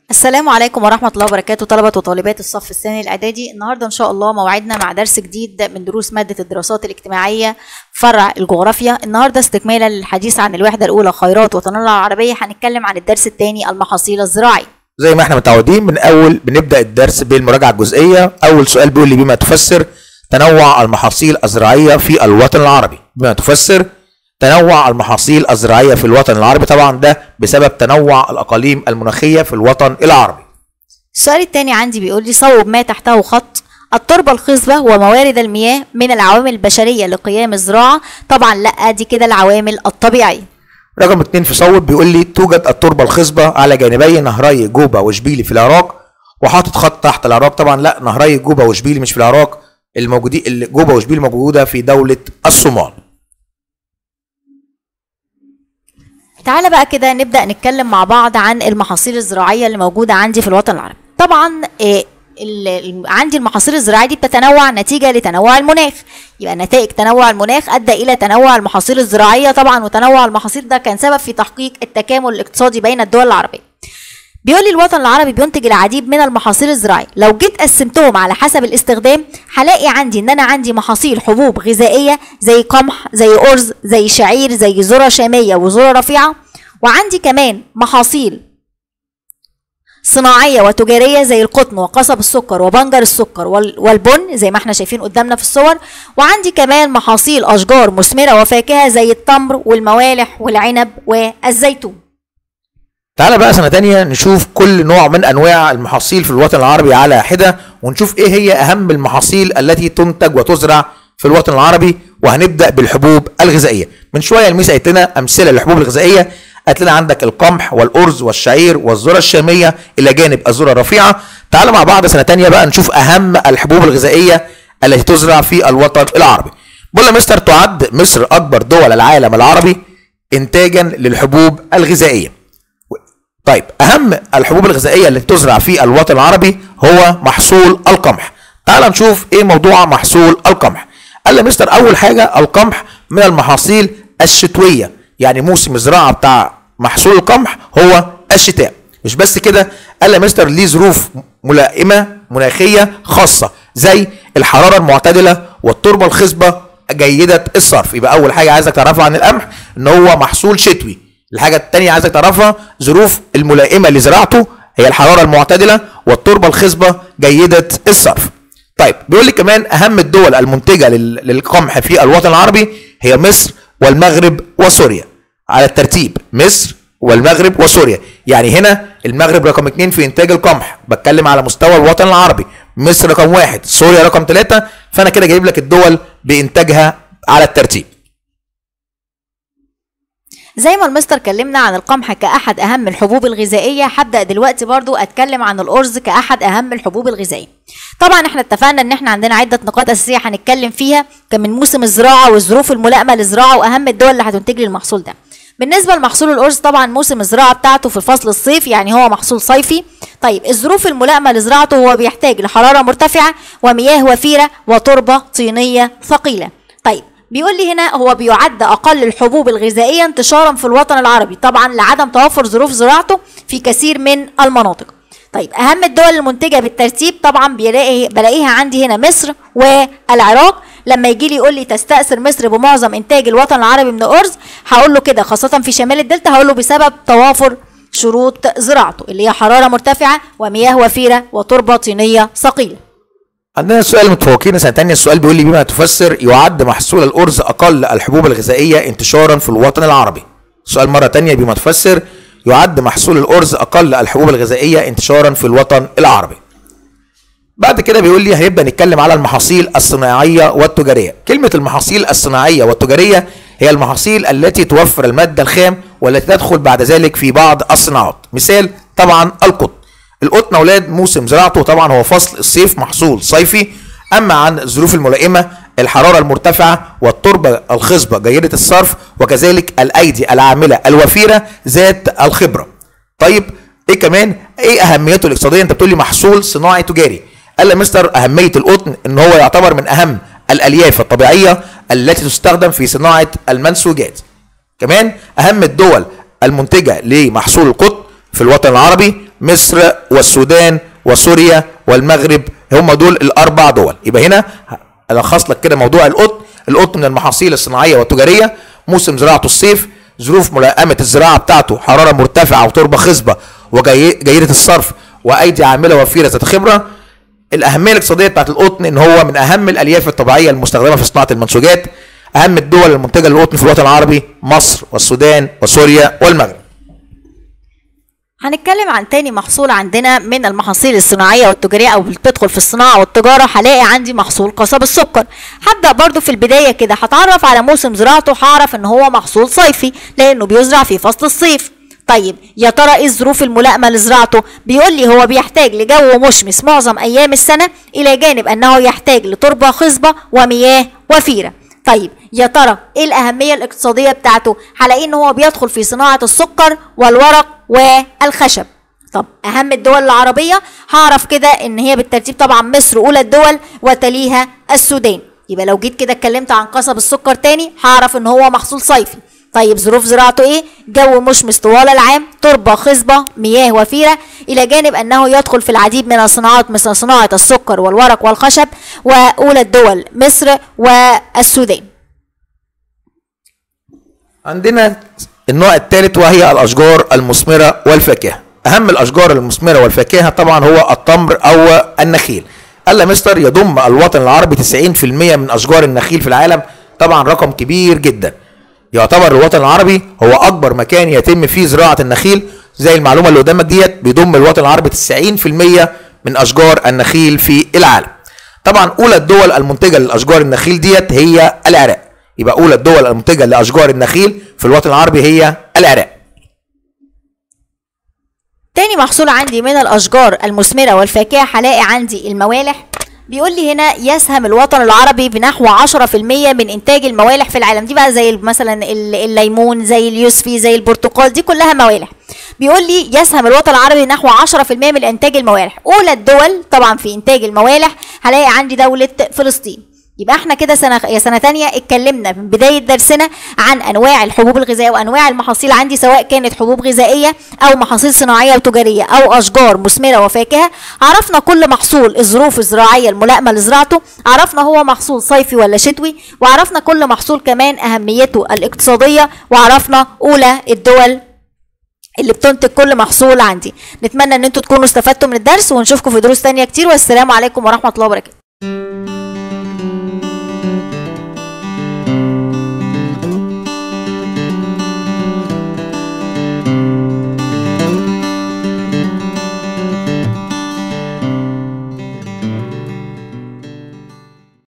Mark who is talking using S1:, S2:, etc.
S1: السلام عليكم ورحمة الله وبركاته طلبة وطالبات الصف الثاني الإعدادي. النهاردة إن شاء الله موعدنا مع درس جديد من دروس مادة الدراسات الاجتماعية فرع الجغرافيا. النهاردة استكمالا للحديث عن الوحدة الأولى خيرات وطننا العربية، هنتكلم عن الدرس الثاني المحاصيل الزراعية.
S2: زي ما احنا متعودين بنبدأ الدرس بالمراجعة الجزئية. أول سؤال بيقول لي بما تفسر تنوع المحاصيل الزراعية في الوطن العربي. بما تفسر تنوع المحاصيل الزراعية في الوطن العربي، طبعا ده بسبب تنوع الأقاليم المناخية في الوطن العربي.
S1: السؤال الثاني عندي بيقول لي صوب ما تحته خط. التربة الخصبة وموارد المياه من العوامل البشرية لقيام الزراعة. طبعا لا، دي كده العوامل الطبيعية.
S2: رقم 2 في صوب بيقول لي توجد التربة الخصبة على جانبي نهري جوبا وشبيلي في العراق، وحاطط خط تحت العراق. طبعا لا، نهري جوبا وشبيلي مش في العراق، الموجودين جوبا وشبيلي موجودة في دولة الصومال.
S1: تعالى بقى كده نبدأ نتكلم مع بعض عن المحاصيل الزراعية اللي موجودة عندي في الوطن العربي. طبعا عندي المحاصيل الزراعية دي بتتنوع نتيجة لتنوع المناخ، يبقى نتائج تنوع المناخ أدى إلى تنوع المحاصيل الزراعية. طبعا وتنوع المحاصيل ده كان سبب في تحقيق التكامل الاقتصادي بين الدول العربية. بيقول لي الوطن العربي بينتج العديد من المحاصيل الزراعية. لو جيت قسمتهم على حسب الاستخدام هلاقي عندي ان انا عندي محاصيل حبوب غذائية زي قمح، زي أرز، زي شعير، زي ذرة شامية وذرة رفيعة، وعندي كمان محاصيل صناعية وتجارية زي القطن وقصب السكر وبنجر السكر والبن زي ما احنا شايفين قدامنا في الصور، وعندي كمان محاصيل أشجار مثمرة وفاكهة زي التمر والموالح والعنب والزيتون.
S2: تعالى بقى سنة تانية نشوف كل نوع من أنواع المحاصيل في الوطن العربي على حدة، ونشوف إيه هي أهم المحاصيل التي تنتج وتزرع في الوطن العربي. وهنبدأ بالحبوب الغذائية. من شوية الميس قالت لنا أمثلة للحبوب الغذائية، قالت لنا عندك القمح والأرز والشعير والذرة الشامية إلى جانب الذرة الرفيعة. تعالى مع بعض سنة تانية بقى نشوف أهم الحبوب الغذائية التي تزرع في الوطن العربي. بقول يا مستر تعد مصر أكبر دول العالم العربي إنتاجا للحبوب الغذائية. طيب أهم الحبوب الغذائية التي تزرع في الوطن العربي هو محصول القمح. تعال نشوف إيه موضوع محصول القمح. قال لي مستر أول حاجة القمح من المحاصيل الشتوية، يعني موسم الزراعة بتاع محصول القمح هو الشتاء. مش بس كده، قال لي مستر ليه ظروف ملائمة مناخية خاصة زي الحرارة المعتدلة والتربة الخصبة جيدة الصرف. يبقى أول حاجة عايزك تعرفها عن القمح إن هو محصول شتوي. الحاجة التانية عايزك تعرفها ظروف الملائمة لزراعته هي الحرارة المعتدلة والتربة الخصبة جيدة الصرف. طيب بيقول لي كمان أهم الدول المنتجة للقمح في الوطن العربي هي مصر والمغرب وسوريا على الترتيب. مصر والمغرب وسوريا، يعني هنا المغرب رقم 2 في إنتاج القمح، بتكلم على مستوى الوطن العربي. مصر رقم 1، سوريا رقم 3، فأنا كده جايب لك الدول بإنتاجها على الترتيب.
S1: زي ما المستر كلمنا عن القمح كأحد أهم الحبوب الغذائية، هبدأ دلوقتي برضو أتكلم عن الأرز كأحد أهم الحبوب الغذائية. طبعا احنا اتفقنا ان احنا عندنا عدة نقاط أساسية هنتكلم فيها من موسم الزراعة والظروف الملائمة للزراعة وأهم الدول اللي هتنتج لي المحصول ده. بالنسبة لمحصول الأرز طبعا موسم الزراعة بتاعته في فصل الصيف، يعني هو محصول صيفي. طيب الظروف الملائمة لزراعته هو بيحتاج لحرارة مرتفعة ومياه وفيرة وتربة طينية ثقيلة. طيب بيقول لي هنا هو بيعد أقل الحبوب الغذائية انتشارا في الوطن العربي، طبعا لعدم توفر ظروف زراعته في كثير من المناطق. طيب أهم الدول المنتجة بالترتيب طبعا بلاقيها عندي هنا مصر والعراق. لما يجي لي يقول لي تستأثر مصر بمعظم إنتاج الوطن العربي من الأرز، هقول له كده خاصة في شمال الدلتا، هقول له بسبب توافر شروط زراعته اللي هي حرارة مرتفعة ومياه وفيرة وتربة طينية ثقيلة.
S2: عندنا سؤال متفوقين سنة تانية. السؤال بيقول لي بما تفسر يعد محصول الأرز أقل الحبوب الغذائية انتشارا في الوطن العربي. السؤال مرة تانية بما تفسر يعد محصول الأرز أقل الحبوب الغذائية انتشارا في الوطن العربي. بعد كده بيقول لي هنبدأ نتكلم على المحاصيل الصناعية والتجارية. كلمة المحاصيل الصناعية والتجارية هي المحاصيل التي توفر المادة الخام والتي تدخل بعد ذلك في بعض الصناعات. مثال طبعا القطن. القطن اولاد موسم زراعته طبعا هو فصل الصيف، محصول صيفي. اما عن الظروف الملائمه الحراره المرتفعه والتربه الخصبه جيده الصرف، وكذلك الايدي العامله الوفيره ذات الخبره. طيب ايه كمان ايه اهميته الاقتصاديه؟ انت بتقول لي محصول صناعي تجاري. قال لي مستر اهميه القطن ان هو يعتبر من اهم الالياف الطبيعيه التي تستخدم في صناعه المنسوجات. كمان اهم الدول المنتجه لمحصول القطن في الوطن العربي مصر والسودان وسوريا والمغرب، هم دول الاربع دول. يبقى هنا الخص لك كده موضوع القطن. القطن من المحاصيل الصناعيه والتجاريه، موسم زراعته الصيف، ظروف ملائمه الزراعه بتاعته، حراره مرتفعه وتربه خصبه وجيده الصرف وايدي عامله وفيره ذات خبره. الاهميه الاقتصاديه بتاعت القطن ان هو من اهم الالياف الطبيعيه المستخدمه في صناعه المنسوجات. اهم الدول المنتجه للقطن في الوطن العربي مصر والسودان وسوريا والمغرب.
S1: هنتكلم عن تاني محصول عندنا من المحاصيل الصناعيه والتجاريه او بتدخل في الصناعه والتجاره. هلاقي عندي محصول قصب السكر. هبدا برضو في البدايه كده هتعرف على موسم زراعته، هعرف ان هو محصول صيفي لانه بيزرع في فصل الصيف. طيب يا ترى ايه الظروف الملائمه لزراعته؟ بيقول لي هو بيحتاج لجو مشمس معظم ايام السنه، الى جانب انه يحتاج لتربه خصبه ومياه وفيره. طيب يا ترى ايه الاهميه الاقتصاديه بتاعته؟ هلاقي ان هو بيدخل في صناعه السكر والورق والخشب. طب اهم الدول العربيه هعرف كده ان هي بالترتيب طبعا مصر اولى الدول وتليها السودان. يبقى لو جيت كده اتكلمت عن قصب السكر تاني هعرف ان هو محصول صيفي. طيب ظروف زراعته ايه؟ جو مشمس طوال العام، تربه خصبه، مياه وفيره، الى جانب انه يدخل في العديد من الصناعات مثل صناعه السكر والورق والخشب، واولى الدول مصر والسودان.
S2: عندنا النوع الثالث وهي الاشجار المثمره والفاكهه. اهم الاشجار المثمره والفاكهه طبعا هو التمر او النخيل. قال مستر يضم الوطن العربي 90% من اشجار النخيل في العالم. طبعا رقم كبير جدا. يعتبر الوطن العربي هو اكبر مكان يتم فيه زراعه النخيل. زي المعلومه اللي قدامك ديت، بيضم الوطن العربي 90% من اشجار النخيل في العالم. طبعا اولى الدول المنتجه لاشجار النخيل ديت هي العراق. يبقى اولى الدول المنتجه لاشجار النخيل في الوطن العربي هي العراق.
S1: تاني محصول عندي من الاشجار المثمره والفاكهه هلاقي عندي الموالح. بيقول لي هنا يسهم الوطن العربي بنحو 10% من انتاج الموالح في العالم. دي بقى زي مثلا الليمون، زي اليوسفي، زي البرتقال، دي كلها موالح. بيقول لي يسهم الوطن العربي نحو 10% من انتاج الموالح. اولى الدول طبعا في انتاج الموالح هلاقي عندي دوله فلسطين. يبقى احنا كده سنه تانية اتكلمنا من بدايه درسنا عن انواع الحبوب الغذائيه وانواع المحاصيل عندي، سواء كانت حبوب غذائيه او محاصيل صناعيه وتجاريه او اشجار مثمره وفاكهه. عرفنا كل محصول الظروف الزراعيه الملائمه لزراعته، عرفنا هو محصول صيفي ولا شتوي، وعرفنا كل محصول كمان اهميته الاقتصاديه، وعرفنا اولى الدول اللي بتنتج كل محصول عندي. نتمنى ان انتوا تكونوا استفدتوا من الدرس، ونشوفكم في دروس تانية كتير، والسلام عليكم ورحمه الله وبركاته.